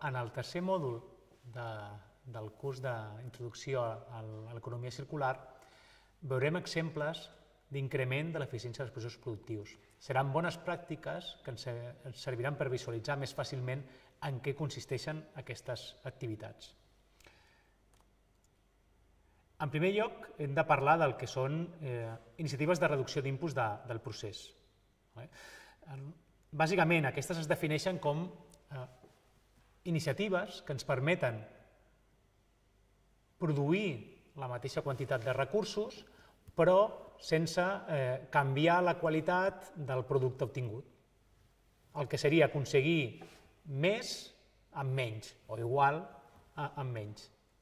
En el tercer mòdul del curs d'introducció a l'economia circular veurem exemples d'increment de l'eficiència dels processos productius. Seran bones pràctiques que ens serviran per visualitzar més fàcilment en què consisteixen aquestes activitats. En primer lloc, hem de parlar del que són iniciatives de reducció d'inputs del procés. Bàsicament, aquestes es defineixen com iniciatives que ens permeten produir la mateixa quantitat de recursos, però sense canviar la qualitat del producte obtingut. El que seria aconseguir més amb menys, o igual amb menys.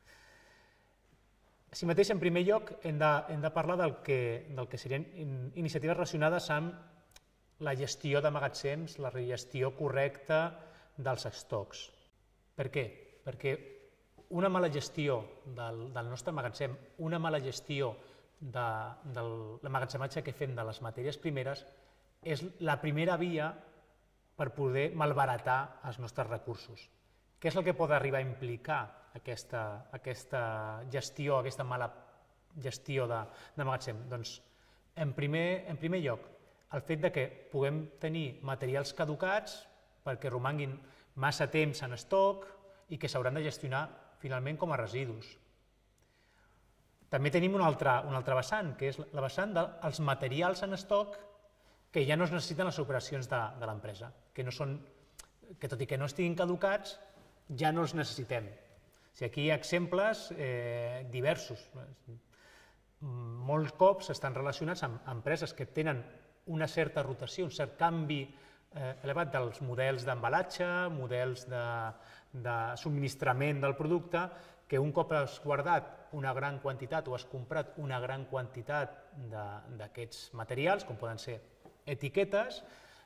Així mateix, en primer lloc, hem de parlar del que serien iniciatives relacionades amb la gestió de magatzems, la gestió correcta dels estocs. Per què? Perquè una mala gestió del nostre magatzem, una mala gestió del emmagatzematge que fem de les matèries primeres és la primera via per poder malbaratar els nostres recursos. Què és el que pot arribar a implicar aquesta gestió, aquesta mala gestió de magatzem? Doncs, en primer lloc, el fet que puguem tenir materials caducats perquè romanguin massa temps en estoc i que s'hauran de gestionar finalment com a residus. També tenim un altre vessant, que és la vessant dels materials en estoc que ja no es necessiten les operacions de l'empresa, que tot i que no estiguin caducats, ja no els necessitem. Aquí hi ha exemples diversos. Molts cops estan relacionats amb empreses que tenen una certa rotació, un cert canvi elevat dels models d'embalatge, models de subministrament del producte, que un cop has guardat una gran quantitat o has comprat una gran quantitat d'aquests materials, com poden ser etiquetes,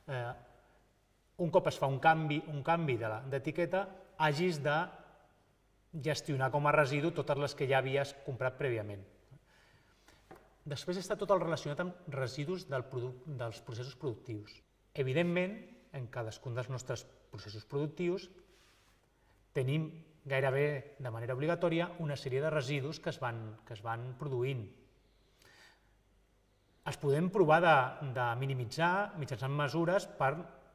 un cop es fa un canvi d'etiqueta, hagis de gestionar com a residu totes les que ja havies comprat prèviament. Després està tot el relacionat amb residus dels processos productius. Evidentment, en cadascun dels nostres processos productius tenim gairebé de manera obligatòria una sèrie de residus que es van produint. Els podem provar de minimitzar mitjançant mesures per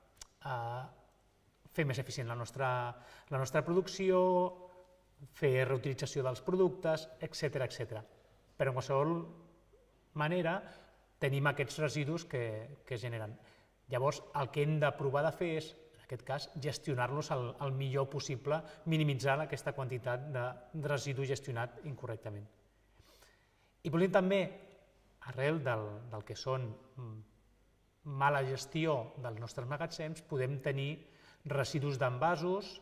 fer més eficient la nostra producció, fer reutilització dels productes, etc. Però en qualsevol manera tenim aquests residus que es generen. Llavors, el que hem de provar de fer és, en aquest cas, gestionar-los el millor possible, minimitzar aquesta quantitat de residu gestionat incorrectament. I volem també, arrel del que són mala gestió dels nostres magatzems, podem tenir residus d'envasos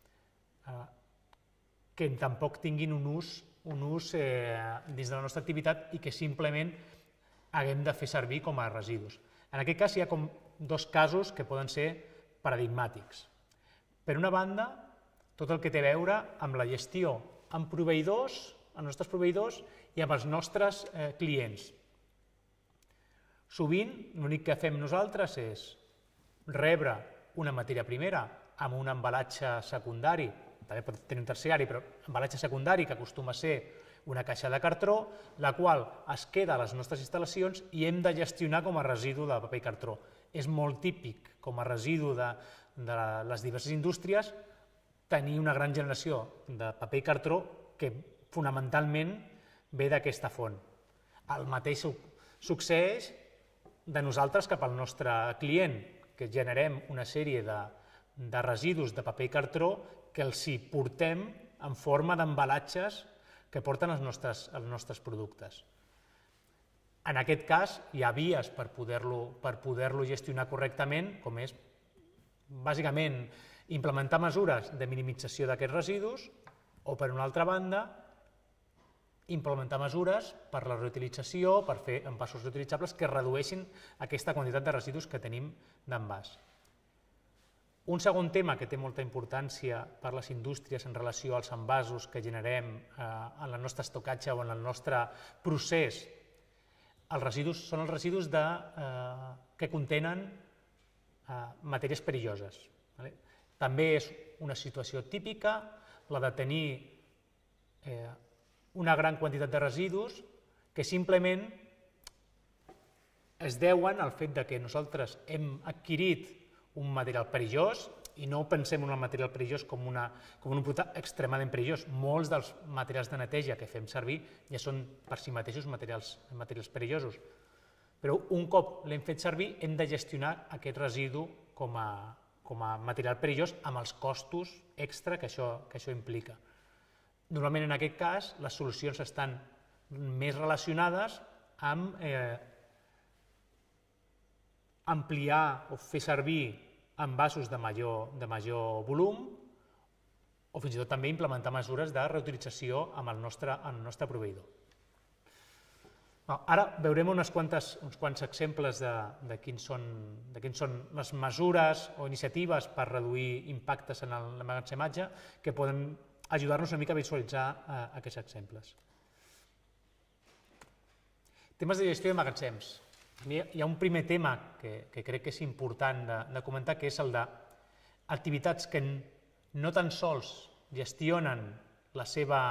que tampoc tinguin un ús dins de la nostra activitat i que simplement haguem de fer servir com a residus. En aquest cas hi ha com dos casos que poden ser paradigmàtics. Per una banda, tot el que té a veure amb la gestió amb proveïdors, els nostres proveïdors i amb els nostres clients. Sovint, l'únic que fem nosaltres és rebre una matèria primera amb un embalatge secundari, també pot tenir un terciari, però embalatge secundari que acostuma a ser una caixa de cartró, la qual es queda a les nostres instal·lacions i hem de gestionar com a residu de paper i cartró. És molt típic, com a residu de les diverses indústries, tenir una gran generació de paper i cartró que fonamentalment ve d'aquesta font. El mateix succeeix de nosaltres cap al nostre client, que generem una sèrie de residus de paper i cartró que els hi portem en forma d'embalatges que porten els nostres productes. En aquest cas, hi ha vies per poder-lo gestionar correctament, com és, bàsicament, implementar mesures de minimització d'aquests residus o, per una altra banda, implementar mesures per la reutilització, per fer envasos reutilitzables que redueixin aquesta quantitat de residus que tenim d'envàs. Un segon tema que té molta importància per a les indústries en relació als envasos que generem en el nostre estocatge o en el nostre procés, són els residus que contenen matèries perilloses. També és una situació típica la de tenir una gran quantitat de residus que simplement es deuen al fet que nosaltres hem adquirit un material perillós, i no pensem en el material perillós com un producte extremadament perillós. Molts dels materials de neteja que fem servir ja són per si mateixos materials perillosos. Però un cop l'hem fet servir hem de gestionar aquest residu com a material perillós amb els costos extra que això implica. Normalment en aquest cas les solucions estan més relacionades amb ampliar o fer servir envasos de major volum o fins i tot també implementar mesures de reutilització amb el nostre proveïdor. Ara veurem uns quants exemples de quins són les mesures o iniciatives per reduir impactes en l'emmagatzematge que poden ajudar-nos una mica a visualitzar aquests exemples. Temes de gestió de magatzems. Hi ha un primer tema que crec que és important de comentar, que és el d'activitats que no tan sols gestionen el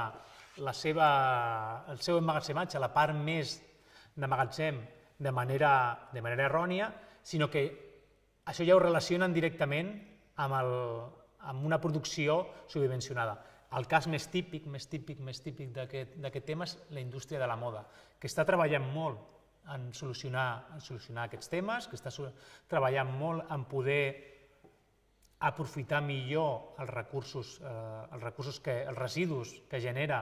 seu emmagatzematge, la part més de magatzem, de manera errònia, sinó que això ja ho relacionen directament amb una producció subdimensionada. El cas més típic d'aquest tema és la indústria de la moda, que està treballant molt en solucionar aquests temes, que està treballant molt en poder aprofitar millor els residus que genera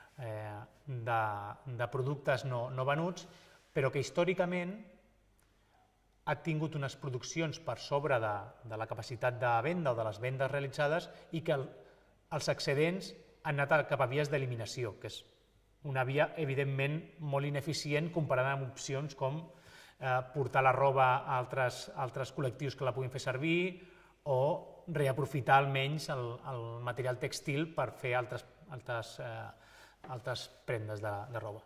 de productes no venuts, però que històricament ha tingut unes produccions per sobre de la capacitat de venda o de les vendes realitzades i que els excedents han anat cap a vies d'eliminació, que és una via, evidentment, molt ineficient comparada amb opcions com portar la roba a altres col·lectius que la puguin fer servir o reaprofitar almenys el material tèxtil per fer altres prendes de roba.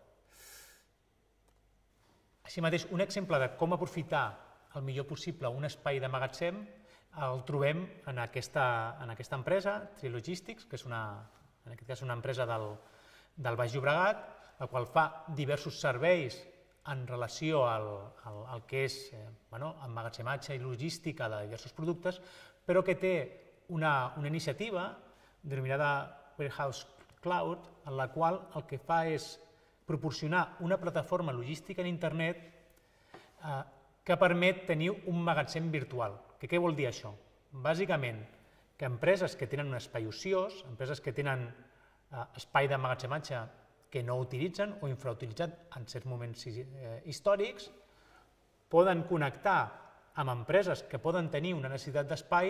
Així mateix, un exemple de com aprofitar el millor possible un espai de magatzem el trobem en aquesta empresa, Trilogistics, que és en aquest cas una empresa del Baix Llobregat, el qual fa diversos serveis en relació al que és emmagatzematge i logística de diversos productes, però que té una iniciativa denominada Warehouse Cloud, en la qual el que fa és proporcionar una plataforma logística en internet que permet tenir un magatzem virtual. Què vol dir això? Bàsicament, que empreses que tenen un espai ociós, empreses que tenen espai d'emmagatzematge que no utilitzen o infrautilitzat en certs moments històrics, poden connectar amb empreses que poden tenir una necessitat d'espai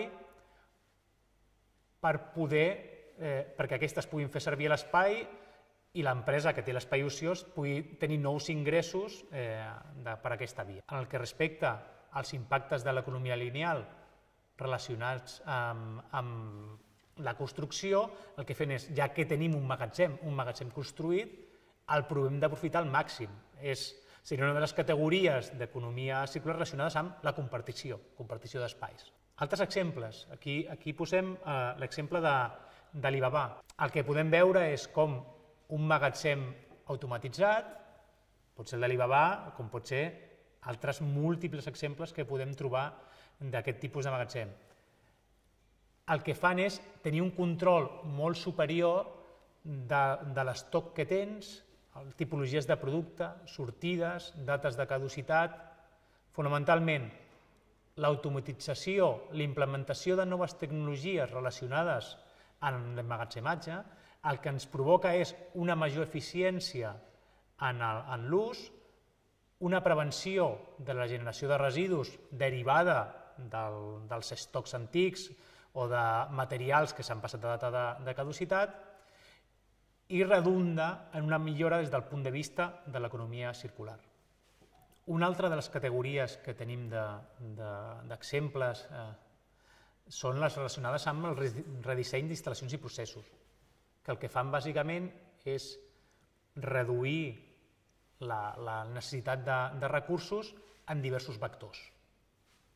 perquè aquestes puguin fer servir l'espai i l'empresa que té l'espai ociós pugui tenir nous ingressos per aquesta via. En el que respecta als impactes de l'economia lineal relacionats amb la construcció, el que fem és, ja que tenim un magatzem construït, el provem d'aprofitar al màxim. Seria una de les categories d'economia circular relacionades amb la compartició d'espais. Altres exemples. Aquí posem l'exemple d'Alibaba. El que podem veure és com un magatzem automatitzat, pot ser el d'Alibaba, com pot ser altres múltiples exemples que podem trobar d'aquest tipus de magatzem. El que fan és tenir un control molt superior de l'estoc que tens, tipologies de producte, sortides, dates de caducitat. Fonamentalment, l'automatització, la implementació de noves tecnologies relacionades amb l'emmagatzematge, el que ens provoca és una major eficiència en l'ús, una prevenció de la generació de residus derivada dels estocs antics o de materials que s'han passat de data de caducitat i redunda en una millora des del punt de vista de l'economia circular. Una altra de les categories que tenim d'exemples són les relacionades amb el redisseny d'instal·lacions i processos, que el que fan bàsicament és reduir la necessitat de recursos en diversos vectors.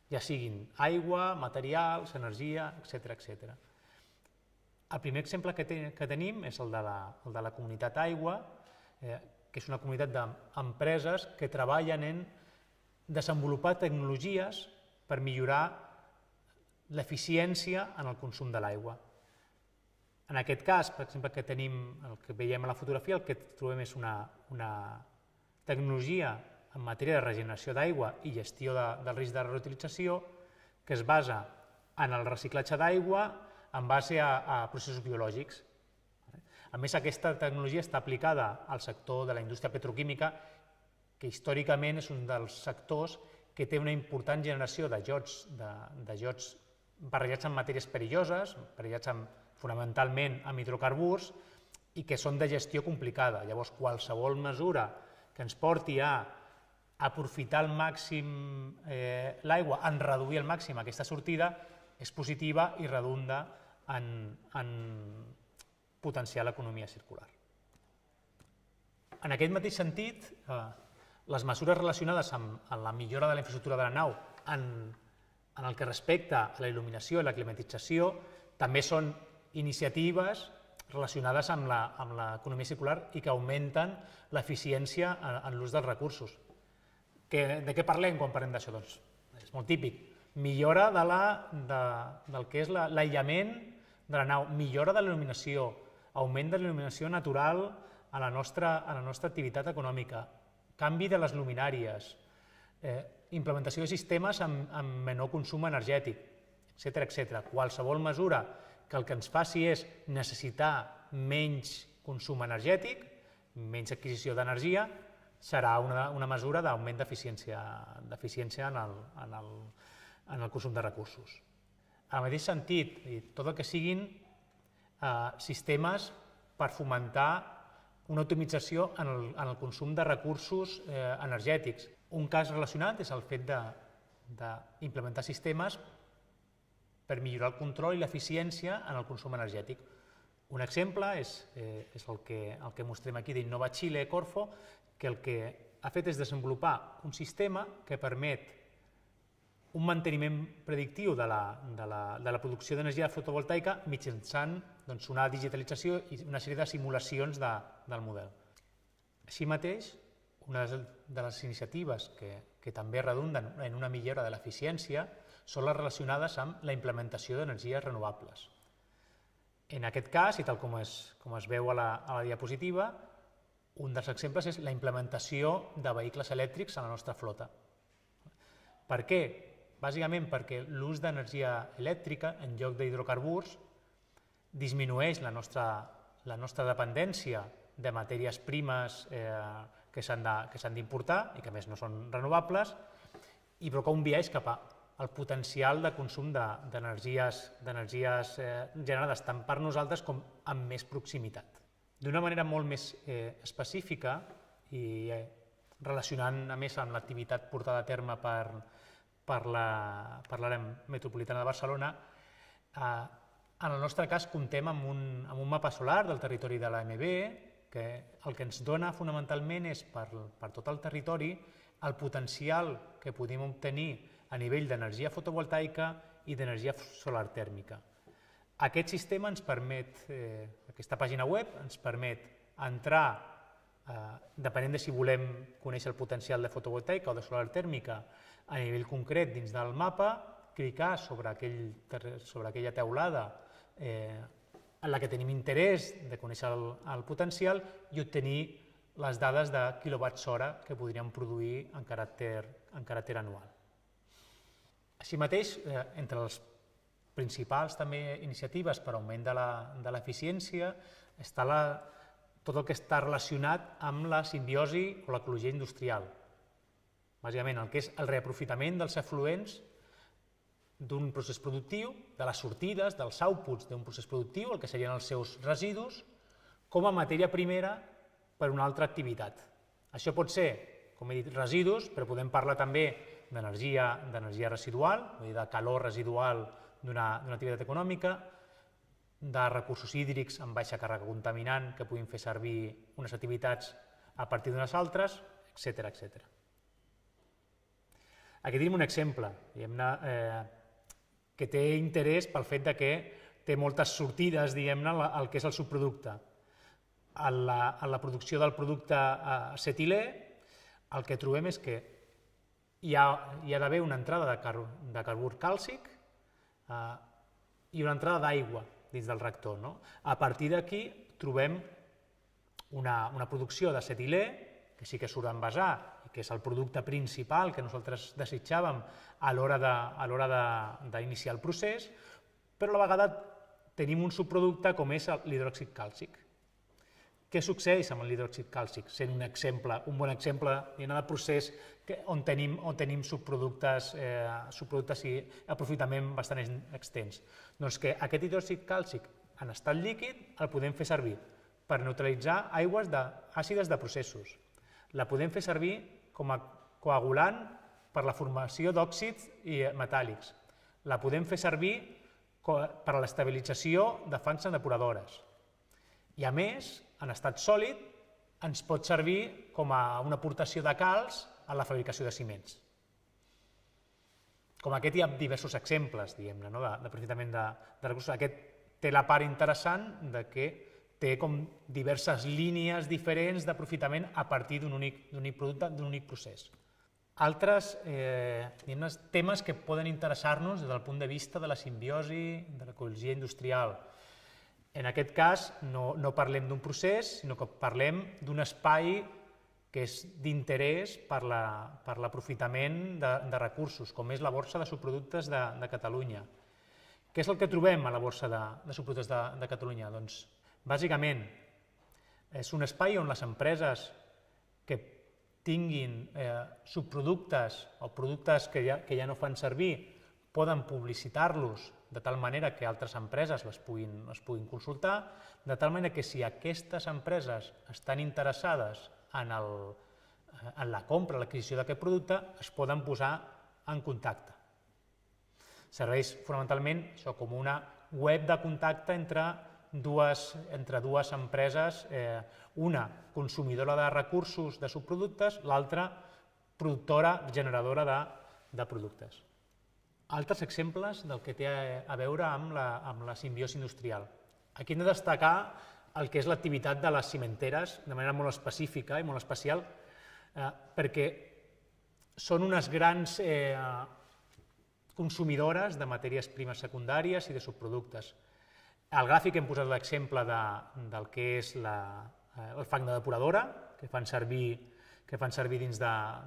ja siguin aigua, materials, energia, etc. El primer exemple que tenim és el de la comunitat aigua, que és una comunitat d'empreses que treballen en desenvolupar tecnologies per millorar l'eficiència en el consum de l'aigua. En aquest cas, per exemple, que tenim, el que veiem a la fotografia, el que trobem és una tecnologia en matèria de regeneració d'aigua i gestió del risc de reutilització que es basa en el reciclatge d'aigua en base a processos biològics. A més, aquesta tecnologia està aplicada al sector de la indústria petroquímica, que històricament és un dels sectors que té una important generació de jocs barrejats amb matèries perilloses, barrejats fonamentalment amb hidrocarburs, i que són de gestió complicada. Llavors, qualsevol mesura que ens porti a aprofitar al màxim l'aigua, en reduir al màxim aquesta sortida, és positiva i redunda en potenciar l'economia circular. En aquest mateix sentit, les mesures relacionades amb la millora de la infraestructura de la nau en el que respecta a la il·luminació i la climatització també són iniciatives relacionades amb l'economia circular i que augmenten l'eficiència en l'ús dels recursos. De què parlem quan parlem d'això? Doncs és molt típic. Millora del que és l'aïllament de la nau, millora de la il·luminació, augment de la il·luminació natural a la nostra activitat econòmica, canvi de les luminàries, implementació de sistemes amb menor consum energètic, etc. Qualsevol mesura que el que ens faci és necessitar menys consum energètic, menys adquisició d'energia, serà una mesura d'augment d'eficiència en el consum de recursos. En el mateix sentit, tot el que siguin sistemes per fomentar una optimització en el consum de recursos energètics. Un cas relacionat és el fet d'implementar sistemes per millorar el control i l'eficiència en el consum energètic. Un exemple és el que mostrem aquí d'Innova Chile Corfo, que el que ha fet és desenvolupar un sistema que permet un manteniment predictiu de la producció d'energia fotovoltaica mitjançant una digitalització i una sèrie de simulacions del model. Així mateix, una de les iniciatives que també redunden en una millora de l'eficiència són les relacionades amb la implementació d'energies renovables. En aquest cas, i tal com es veu a la diapositiva, un dels exemples és la implementació de vehicles elèctrics a la nostra flota. Per què? Bàsicament perquè l'ús d'energia elèctrica en lloc d'hidrocarburs disminueix la nostra dependència de matèries primes que s'han d'importar i que a més no són renovables i provoca un biaix cap al potencial de consum d'energies generades tant per nosaltres com amb més proximitat. D'una manera molt més específica i relacionant a més amb l'activitat portada a terme per l'àrea metropolitana de Barcelona, en el nostre cas comptem amb un mapa solar del territori de l'AMB que el que ens dona fonamentalment és per tot el territori el potencial que podem obtenir a nivell d'energia fotovoltaica i d'energia solar tèrmica. Aquest sistema ens permet, aquesta pàgina web ens permet entrar, depenent de si volem conèixer el potencial de fotovoltaica o de solar tèrmica a nivell concret dins del mapa, clicar sobre aquella teulada en la que tenim interès de conèixer el potencial i obtenir les dades de quilowatts-hora que podríem produir en caràcter anual. Així mateix, entre les principals també iniciatives per augment de l'eficiència està tot el que està relacionat amb la simbiosi o l'ecologia industrial. Bàsicament, el que és el reaprofitament dels efluents d'un procés productiu, de les sortides, dels outputs d'un procés productiu, el que serien els seus residus, com a matèria primera per una altra activitat. Això pot ser, com he dit, residus, però podem parlar també d'energia residual, vull dir, de calor residual d'una activitat econòmica, de recursos hídrics amb baixa càrrega contaminant que puguin fer servir unes activitats a partir d'unes altres, etc. Aquí tenim un exemple, que té interès pel fet que té moltes sortides, diguem-ne, al que és el subproducte. En la producció del producte acetilè, el que trobem és que hi ha d'haver una entrada de carbur càlcic i una entrada d'aigua dins del reactor. A partir d'aquí trobem una producció d'acetilè, que sí que surt a envasar, i que és el producte principal que nosaltres desitjàvem a l'hora d'iniciar el procés, però a la vegada tenim un subproducte com és l'hidròxid càlcic. Què succeeix amb l'hidròxid càlcic, sent un bon exemple de procés on tenim subproductes i aprofitament bastant extens? Doncs que aquest hidròxid càlcic en estat líquid el podem fer servir per neutralitzar aigües àcides de processos. La podem fer servir com a coagulant per la formació d'òxids metàl·lics. La podem fer servir per a l'estabilització de fangs en depuradores. I a més, en estat sòlid, ens pot servir com a una aportació de calç a la fabricació de ciments. Com aquest hi ha diversos exemples, diguem-ne, d'aprofitament de recursos. Aquest té la part interessant que té com diverses línies diferents d'aprofitament a partir d'un únic producte, d'un únic procés. Altres temes que poden interessar-nos des del punt de vista de la simbiosi, de l'ecologia industrial. En aquest cas no parlem d'un procés, sinó que parlem d'un espai que és d'interès per l'aprofitament de recursos, com és la borsa de subproductes de Catalunya. Què és el que trobem a la borsa de subproductes de Catalunya? Doncs, bàsicament, és un espai on les empreses que tinguin subproductes o productes que ja no fan servir poden publicitar-los de tal manera que altres empreses les puguin consultar, de tal manera que si aquestes empreses estan interessades en la compra, l'adquisició d'aquest producte, es poden posar en contacte. Serveix fonamentalment com una web de contacte entre dues empreses, una consumidora de recursos de subproductes, l'altra productora, generadora de productes. Altres exemples del que té a veure amb la simbiosi industrial. Aquí hem de destacar el que és l'activitat de les cimenteres de manera molt específica i molt especial, perquè són unes grans consumidores de matèries primes secundàries i de subproductes. Al gràfic hem posat l'exemple del que és el fang de depuradora, que fan servir dins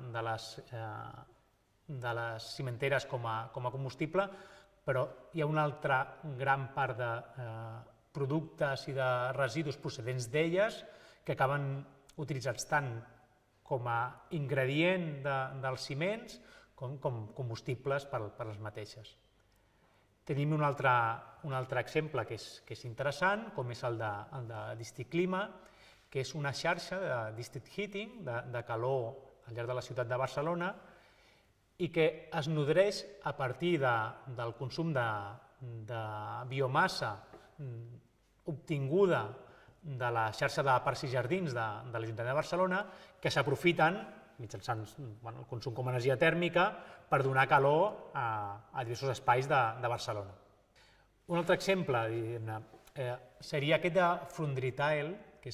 de les cimenteres com a combustible, però hi ha una altra gran part de productes i de residus procedents d'elles que acaben utilitzats tant com a ingredient dels ciments com combustibles per les mateixes. Tenim un altre exemple que és interessant, com és el de District Clima, que és una xarxa de district heating, de calor al llarg de la ciutat de Barcelona, i que es nodreix a partir del consum de biomassa obtinguda de la xarxa de parcs i jardins de l'Ajuntament de Barcelona, que s'aprofiten mitjançant el consum com a energia tèrmica per donar calor a diversos espais de Barcelona. Un altre exemple seria aquest de Frundritail, que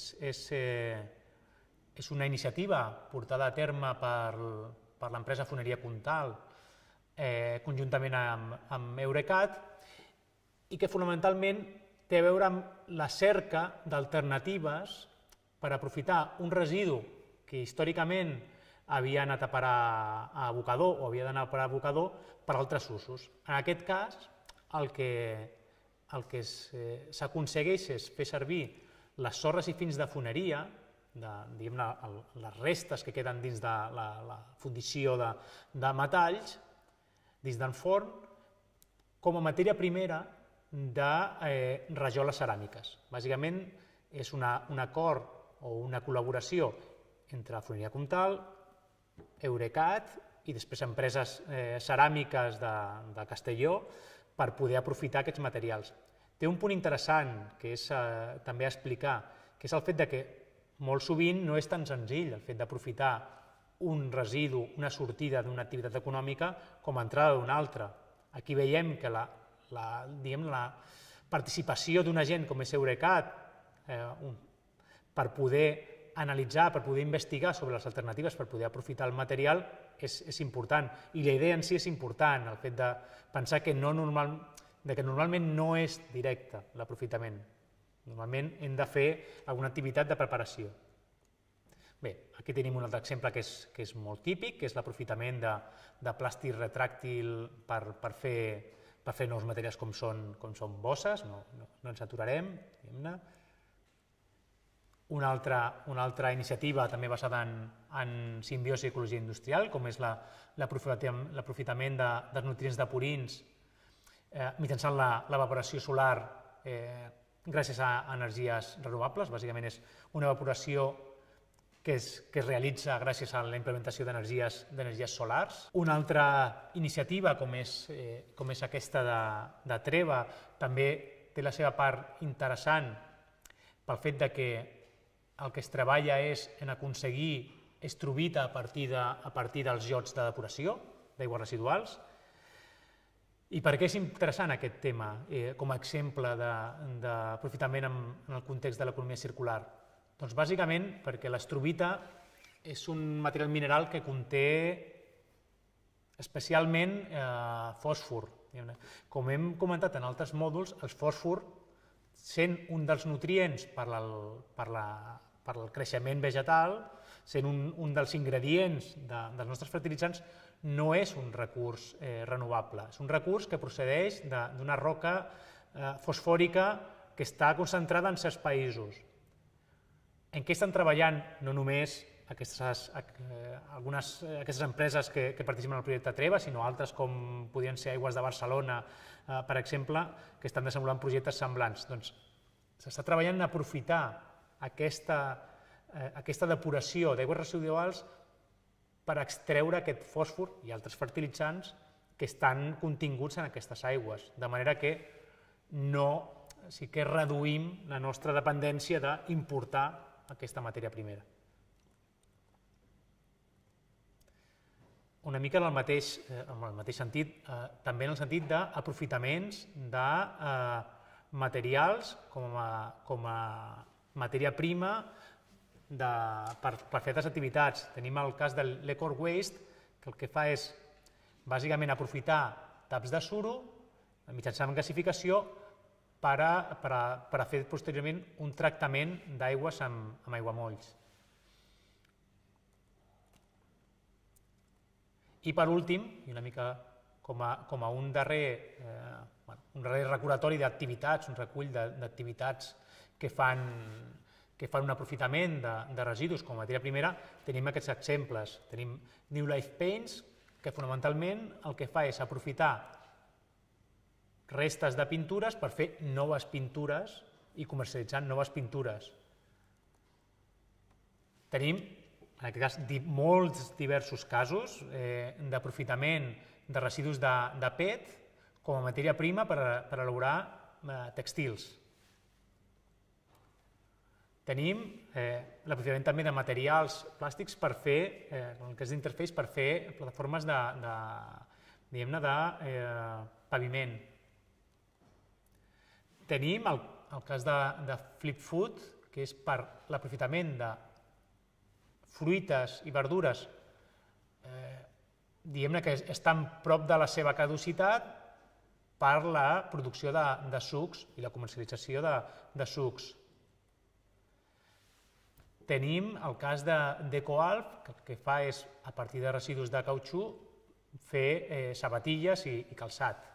és una iniciativa portada a terme per l'empresa Foneria Comtal conjuntament amb Eurecat i que fonamentalment té a veure amb la cerca d'alternatives per aprofitar un residu que històricament havia anat a parar a abocador o havia d'anar a parar a abocador per altres usos. En aquest cas, el que s'aconsegueix és fer servir les sorres i fins de foneria, les restes que queden dins de la fundició de metalls, dins del forn, com a matèria primera de rajoles ceràmiques. Bàsicament és un acord o una col·laboració entre Foneria Comtal, Eurecat i després empreses ceràmiques de Castelló per poder aprofitar aquests materials. Té un punt interessant que és també explicar, que és el fet que molt sovint no és tan senzill el fet d'aprofitar un residu, una sortida d'una activitat econòmica com a entrada d'una altra. Aquí veiem que la participació d'un agent com és Eurecat per poder analitzar, per poder investigar sobre les alternatives, per poder aprofitar el material, és important. I la idea en si és important, el fet de pensar que normalment no és directe l'aprofitament. Normalment hem de fer alguna activitat de preparació. Bé, aquí tenim un altre exemple que és molt típic, que és l'aprofitament de plàstic retràctil per fer nous materials com són bosses, no ens aturarem. Una altra iniciativa també basada en simbiosi i ecologia industrial, com és l'aprofitament dels nutrients de purins mitjançant l'evaporació solar gràcies a energies renovables. Bàsicament és una evaporació que es realitza gràcies a la implementació d'energies solars. Una altra iniciativa, com és aquesta de Treva, també té la seva part interessant pel fet que el que es treballa és en aconseguir estrobita a partir dels llots de depuració d'aigües residuals. I per què és interessant aquest tema com a exemple d'aprofitament en el context de l'economia circular? Doncs bàsicament perquè l'estrobita és un material mineral que conté especialment fòsfor. Com hem comentat en altres mòduls, el fòsfor, sent un dels nutrients per al creixement vegetal, sent un dels ingredients dels nostres fertilitzants, no és un recurs renovable. És un recurs que procedeix d'una roca fosfòrica que està concentrada en certs països. En què estan treballant no només aquestes empreses que participen en el projecte Treva, sinó altres com podrien ser Aigües de Barcelona, per exemple, que estan desenvolupant projectes semblants. Doncs s'està treballant en aprofitar aquesta depuració d'aigües residuals per extreure aquest fòsfor i altres fertilitzants que estan continguts en aquestes aigües, de manera que sí que reduïm la nostra dependència d'importar aquesta matèria primera. Una mica en el mateix sentit, també en el sentit d'aprofitaments de materials com a matèria prima per fer altres activitats. Tenim el cas de l'Ecor Waste, que el que fa és bàsicament aprofitar taps de suro mitjançant gasificació per a fer posteriorment un tractament d'aigües amb aiguamolls. I per últim, i una mica com a un darrer recordatori d'activitats, un recull d'activitats que fan un aprofitament de residus com a matèria primera, tenim aquests exemples. Tenim New Life Paints, que fonamentalment el que fa és aprofitar restes de pintures per fer noves pintures i comercialitzar noves pintures. Tenim, en aquest cas, molts diversos casos d'aprofitament de residus de PET com a matèria prima per elaborar tèxtils. Tenim l'aprofitament també de materials plàstics per fer, en el cas d'Interface, per fer plataformes de paviment. Tenim el cas de Flip Food, que és per l'aprofitament de fruites i verdures que estan prop de la seva caducitat per la producció de sucs i la comercialització de sucs. Tenim el cas d'EcoAlf, que el que fa és, a partir de residus de cautxú, fer sabatilles i calçat.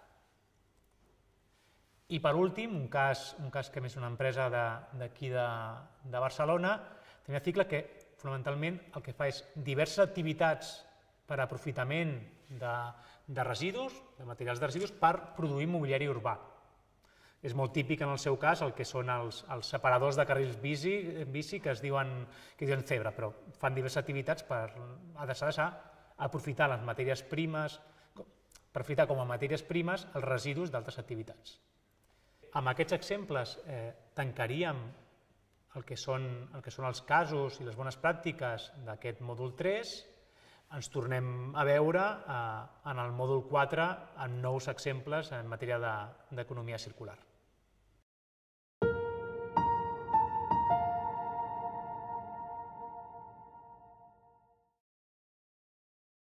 I per últim, un cas que és una empresa d'aquí de Barcelona, tenim el cicle que fonamentalment el que fa és diverses activitats per aprofitament de residus, de materials de residus, per produir mobiliari urbà. És molt típic en el seu cas el que són els separadors de carrils bici que es diuen Zebra, però fan diverses activitats adreçades a aprofitar les matèries primes, per aprofitar com a matèries primes els residus d'altres activitats. Amb aquests exemples tancaríem el que són els casos i les bones pràctiques d'aquest mòdul 3 ens tornem a veure en el mòdul 4 amb nous exemples en matèria d'economia circular.